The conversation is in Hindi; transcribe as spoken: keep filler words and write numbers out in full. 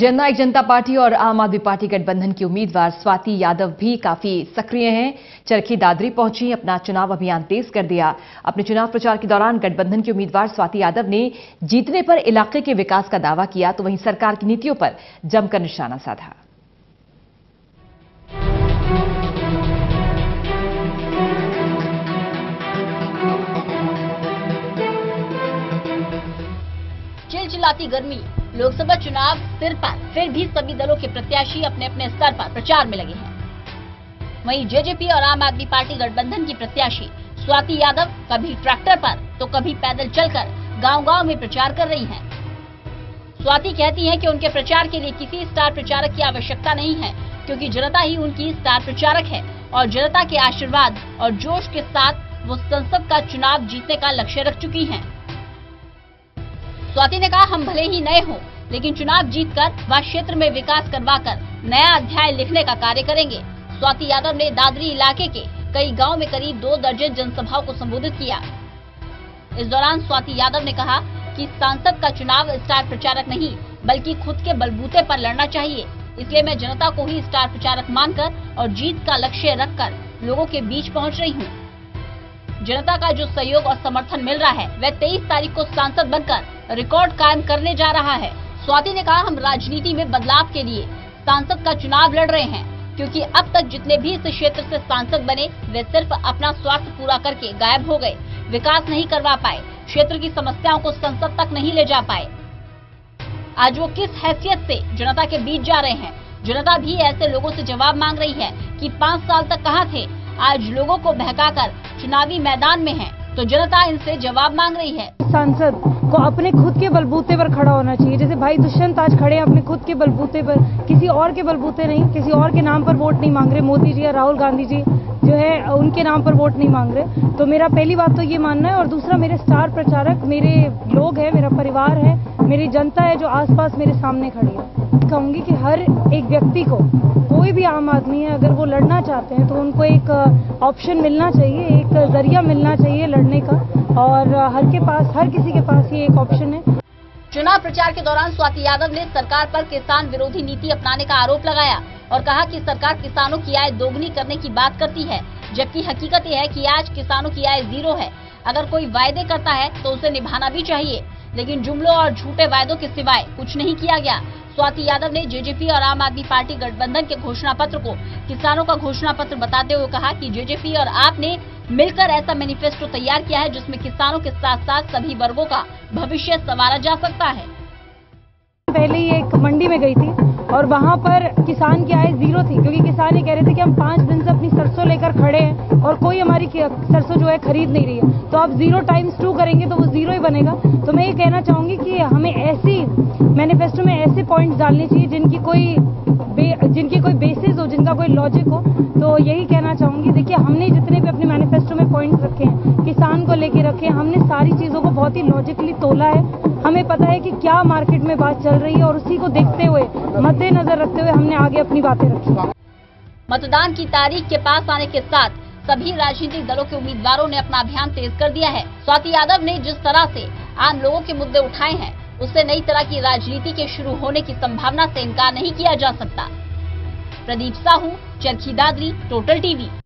जननायक जनता पार्टी और आम आदमी पार्टी गठबंधन की उम्मीदवार स्वाति यादव भी काफी सक्रिय हैं। चरखी दादरी पहुंची, अपना चुनाव अभियान तेज कर दिया। अपने चुनाव प्रचार के दौरान गठबंधन की उम्मीदवार स्वाति यादव ने जीतने पर इलाके के विकास का दावा किया, तो वहीं सरकार की नीतियों पर जमकर निशाना साधा। चिलचिलाती गर्मी, लोकसभा चुनाव सिर पर, फिर भी सभी दलों के प्रत्याशी अपने अपने स्तर पर प्रचार में लगे हैं। वहीं जेजेपी और आम आदमी पार्टी गठबंधन की प्रत्याशी स्वाति यादव कभी ट्रैक्टर पर तो कभी पैदल चलकर गांव-गांव में प्रचार कर रही हैं। स्वाति कहती हैं कि उनके प्रचार के लिए किसी स्टार प्रचारक की आवश्यकता नहीं है, क्योंकि जनता ही उनकी स्टार प्रचारक है और जनता के आशीर्वाद और जोश के साथ वो संसद का चुनाव जीतने का लक्ष्य रख चुकी हैं। स्वाति ने कहा, हम भले ही नए हों, लेकिन चुनाव जीतकर वह क्षेत्र में विकास करवाकर नया अध्याय लिखने का कार्य करेंगे। स्वाति यादव ने दादरी इलाके के कई गांव में करीब दो दर्जन जनसभाओं को संबोधित किया। इस दौरान स्वाति यादव ने कहा कि सांसद का चुनाव स्टार प्रचारक नहीं, बल्कि खुद के बलबूते पर लड़ना चाहिए। इसलिए मैं जनता को ही स्टार प्रचारक मानकर और जीत का लक्ष्य रखकर लोगों के बीच पहुँच रही हूँ। जनता का जो सहयोग और समर्थन मिल रहा है, वह तेईस तारीख को सांसद बनकर रिकॉर्ड कायम करने जा रहा है। स्वाति ने कहा, हम राजनीति में बदलाव के लिए सांसद का चुनाव लड़ रहे हैं, क्योंकि अब तक जितने भी इस क्षेत्र से सांसद बने, वे सिर्फ अपना स्वार्थ पूरा करके गायब हो गए, विकास नहीं करवा पाए, क्षेत्र की समस्याओं को संसद तक नहीं ले जा पाए। आज वो किस हैसियत से जनता के बीच जा रहे हैं? जनता भी ऐसे लोगों से जवाब मांग रही है कि पाँच साल तक कहाँ थे, आज लोगों को बहकाकर चुनावी मैदान में है, तो जनता इनसे जवाब मांग रही है। सांसद को अपने खुद के बलबूते पर खड़ा होना चाहिए। जैसे भाई दुष्यंत आज खड़े हैं अपने खुद के बलबूते पर, किसी और के बलबूते नहीं, किसी और के नाम पर वोट नहीं मांग रहे। मोदी जी या राहुल गांधी जी जो है उनके नाम पर वोट नहीं मांग रहे। तो मेरा पहली बात तो ये मानना है, और दूसरा मेरे स्टार प्रचारक मेरे लोग हैं, मेरा परिवार है, मेरी जनता है जो आसपास मेरे सामने खड़ी है। कहूंगी कि हर एक व्यक्ति को, कोई भी आम आदमी है, अगर वो लड़ना चाहते हैं तो उनको एक ऑप्शन मिलना चाहिए, एक जरिया मिलना चाहिए लड़ने का, और हर के पास हर किसी के पास ये एक ऑप्शन है। चुनाव प्रचार के दौरान स्वाति यादव ने सरकार पर किसान विरोधी नीति अपनाने का आरोप लगाया और कहा कि सरकार किसानों की आय दोगुनी करने की बात करती है, जबकि हकीकत यह है कि आज किसानों की आय जीरो है। अगर कोई वायदे करता है तो उसे निभाना भी चाहिए, लेकिन जुमलों और झूठे वायदों के सिवाय कुछ नहीं किया गया। स्वाति यादव ने जेजेपी और आम आदमी पार्टी गठबंधन के घोषणा पत्र को किसानों का घोषणा पत्र बताते हुए कहा कि जेजेपी और आप ने मिलकर ऐसा मैनिफेस्टो तैयार किया है जिसमें किसानों के साथ साथ सभी वर्गों का भविष्य संवारा जा सकता है। पहले ही एक मंडी में गई थी और वहां पर किसान की आय जीरो थी, क्योंकि किसान ये कह रहे थे कि हम पाँच दिन से अपनी सरसों लेकर खड़े हैं और कोई हमारी सरसों जो है खरीद नहीं रही है। तो आप जीरो टाइम्स टू करेंगे तो वो जीरो ही बनेगा। तो मैं ये कहना चाहूंगी कि हमें ऐसी मैनिफेस्टो में ऐसे पॉइंट्स डालने चाहिए जिनकी कोई जिनकी कोई बेसिस हो, जिनका कोई लॉजिक हो। तो यही कहना चाहूंगी, देखिए हमने जितने भी अपने मैनिफेस्टो में पॉइंट्स रखे हैं, किसान को लेके रखे हैं, हमने सारी चीजों को बहुत ही लॉजिकली तोला है। हमें पता है कि क्या मार्केट में बात चल रही है और उसी को देखते हुए, मद्देनजर रखते हुए हमने आगे अपनी बातें रखी। मतदान की तारीख के पास आने के साथ सभी राजनीतिक दलों के उम्मीदवारों ने अपना अभियान तेज कर दिया है। स्वाति यादव ने जिस तरह से आम लोगों के मुद्दे उठाए हैं, उससे नई तरह की राजनीति के शुरू होने की संभावना से इनकार नहीं किया जा सकता। Pradeep Sahu, Charkhi Dadri, total TV.